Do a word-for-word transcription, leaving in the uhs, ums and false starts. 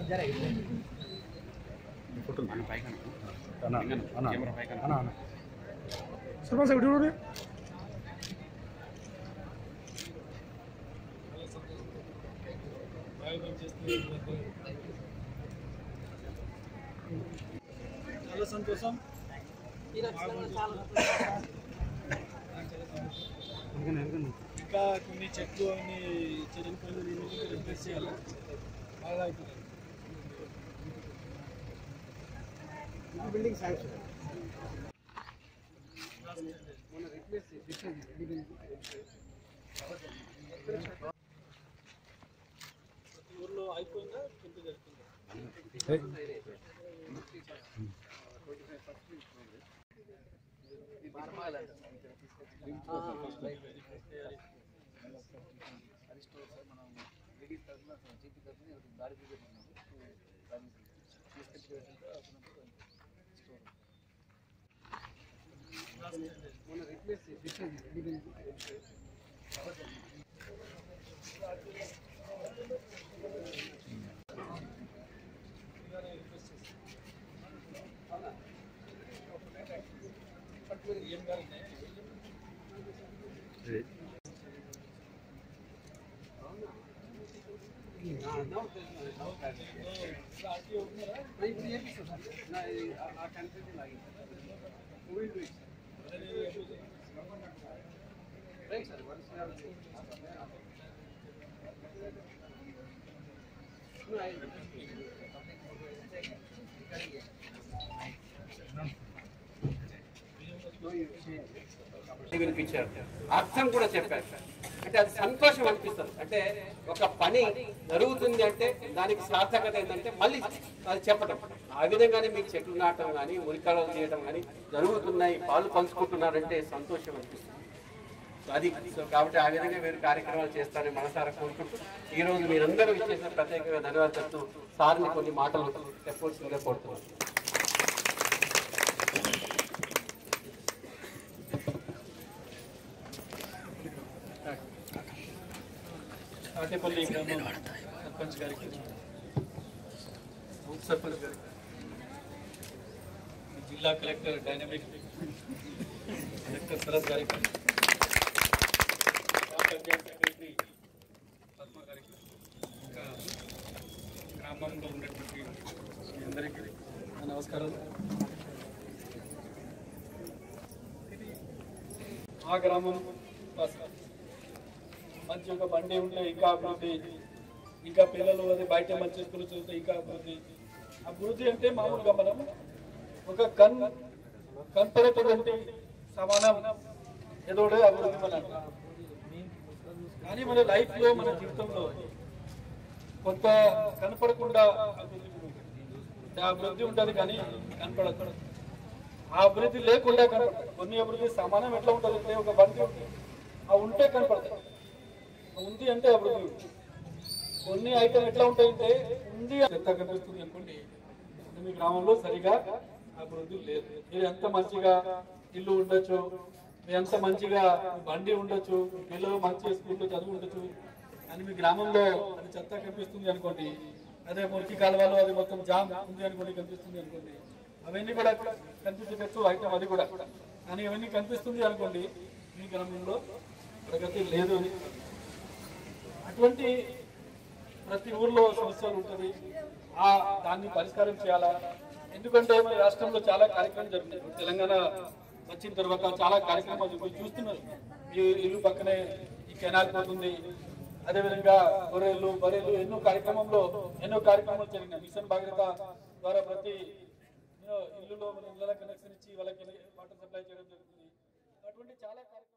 सरपंच साहब वीडियो చాలా సంతోషం ఇంకా కొన్ని చెట్లు అన్ని చెరిగిపోయిన రిప్లేస్ చేయాలి బాగా అయిపోతుంది బిల్డింగ్ శాంక్షన్ ఊర్లో అయిపోయిందా కొంత జరుగుతుందా వినిపించారు అర్థం కూడా చెప్పారు అంటే అది సంతోషం అనిపిస్తుంది అంటే ఒక పని జరుగుతుంది అంటే దానికి సార్థకత ఏంటంటే మళ్ళీ అది చెప్పడం ఆ విధంగానే మీకు చెట్లు నాటడం కానీ మురికాలు చేయడం కానీ జరుగుతున్నాయి పాలు పంచుకుంటున్నారంటే సంతోషం అనిపిస్తుంది అది కాబట్టి ఆ విధంగా మీరు కార్యక్రమాలు చేస్తారని మనసారా కోరుకుంటూ ఈ రోజు మీరందరూ ఇచ్చేసిన ప్రత్యేకంగా ధన్యవాదాలు చెప్తూ సార్ని కొన్ని మాటలు చెప్పవలసిందిగా కోరుతున్నాను. ఆటేపల్లి గ్రామం సర్పంచ్ గారికి ఉప సర్పంచ్ గారికి జిల్లా కలెక్టర్ డైనమిక్ కలెక్టర్ సరస్ గారికి సెక్రటరీ పద్మ గారికి ఇంకా గ్రామంలో ఉన్నటువంటి అందరికీ నమస్కారాలు. ఆ గ్రామం మంచి ఒక బండి ఉంటే ఇంకా అభివృద్ధి ఇంకా పిల్లలు అది బయట మంచి స్కూల్ చదివితే ఇంకా అభివృద్ధి అభివృద్ధి అంటే మామూలుగా మనం ఒక కన్ కనపడేటువంటి సమానం ఏదో అభివృద్ధి మన కానీ మన లైఫ్ లో మన జీవితంలో కొంత కనపడకుండా అభివృద్ధి అభివృద్ధి ఉంటుంది కానీ కనపడదు. ఆ అభివృద్ధి లేకుండా కనపడదు. కొన్ని అభివృద్ధి సమానం ఎట్లా ఉంటుంది అంటే ఒక బండి ఉంటుంది ఆ ఉంటే కనపడతాయి ఉంది అంటే అభివృద్ధి కొన్ని ఐటమ్ ఎట్లా ఉంటాయంటే ఉంది ఎంత కనిపిస్తుంది అనుకోండి మీ గ్రామంలో సరిగా అభివృద్ధి లేదు. మీరు ఎంత మంచిగా ఇల్లు ఉండొచ్చు మీరు ఎంత మంచిగా బండి ఉండొచ్చు పిల్లలు మంచి స్కూల్లో చదువు ఉండొచ్చు అని మీ గ్రామంలో అది చెత్త కనిపిస్తుంది అనుకోండి అదే మురికి కాలువలో అది మొత్తం జామ్ ఉంది అనుకోండి కనిపిస్తుంది అనుకోండి అవన్నీ కూడా కనిపించవచ్చు ఐటమ్ అది కూడా కానీ అవన్నీ కనిపిస్తుంది అనుకోండి మీ గ్రామంలో ప్రగతి లేదు అని. అటువంటి ప్రతి ఊర్లో సమస్యలు ఉంటుంది ఆ దాన్ని పరిష్కారం చేయాలా. ఎందుకంటే మన రాష్ట్రంలో చాలా కార్యక్రమాలు జరుగుతాయి. తెలంగాణ వచ్చిన తర్వాత చాలా కార్యక్రమాలు మీరు చూస్తున్నారు. ఈ ఇల్లు పక్కనే ఈ కెనాల్ పోతుంది అదేవిధంగా గొర్రెలు బర్రెలు ఎన్నో కార్యక్రమంలో ఎన్నో కార్యక్రమాలు జరిగినాయి. మిషన్ భాగీరథ ద్వారా ప్రతి ఇల్లులో ఇళ్ళ కనెక్షన్ ఇచ్చి వాళ్ళకి వాటర్ సప్లై చేయడం జరుగుతుంది. అటువంటి చాలా కార్యక్రమాలు